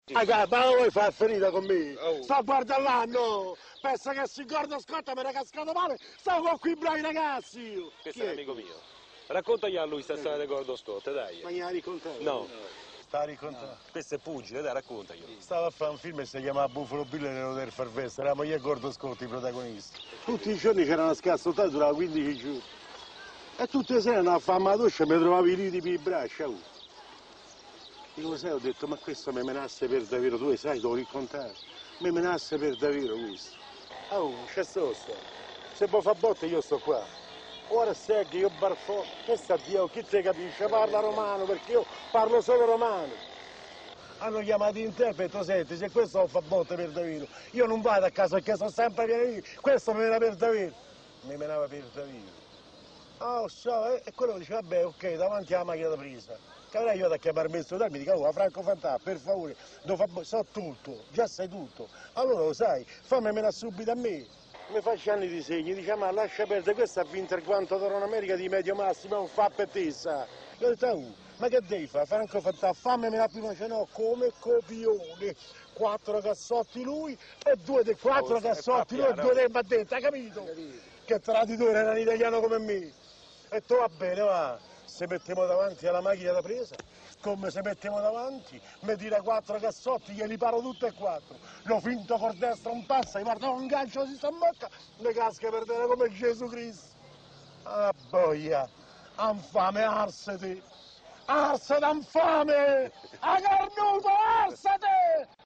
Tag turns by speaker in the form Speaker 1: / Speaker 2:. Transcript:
Speaker 1: Ma lo vuoi far finita con me?
Speaker 2: Oh.
Speaker 1: Sto a guardare là, no! Pensa che se Gordo Scotta me ne è cascato male, stavo con quei bravi ragazzi io!
Speaker 2: Questo è un amico mio. Raccontagli a lui sta storia di Gordo Scott, dai.
Speaker 1: Ma gliela raccontato?
Speaker 2: No.
Speaker 1: Sta a raccontare?
Speaker 2: Questo è pugile, dai, raccontaglielo.
Speaker 1: Stava a fare un film e si chiamava Buffalo Bill e Nero del Farfest, eravamo io e Gordo Scotti i protagonisti. Tutti i giorni c'era una scazzottata, durava 15 giorni. E tutte le sere andavo a fare la doccia e mi trovavi lì per i braccia. Dico, sai, ho detto, ma questo mi menasse per davvero, tu sai, devo raccontare. Mi menasse per davvero questo. C'è sto. Se vuoi fa botte io sto qua. Ora segui, io barfo, che sta Dio, chi te capisce? Parla romano, perché io parlo solo romano. Hanno chiamato interprete, senti, se questo lo fa botte per davvero, io non vado a casa perché sono sempre pieno, questo mi mena per davvero. Mi menava per davvero. E quello dice, vabbè, ok, davanti alla macchina da presa. Che avrei io da chiamarmi il mi dico, oh, Franco Fantà, per favore, so tutto, già sai tutto. Allora lo sai, fammi menare subito a me. Mi faccio anni di segni, dice, ma lascia perdere, questo ha vinto il guanto d'oro in America di medio massimo, non fa per te, sa. Io ho detto, ma che devi fare? Franco Fantà, fammi menare prima, cioè no, come copione. 4 cassotti lui e 2 dei 4 cassotti lui e 2 dei battenti, hai capito? Che traditore era un italiano come me. E tu va bene, va, se mettiamo davanti alla macchina da presa, come se mettiamo davanti, mi tira 4 cassotti, glieli paro tutte e 4. Lo finto col destro un passo, gli parto un gancio si sta in bocca, mi casca per terra come Gesù Cristo. Ah boia, infame, arsete! Arsete infame! A carnuto, arsete!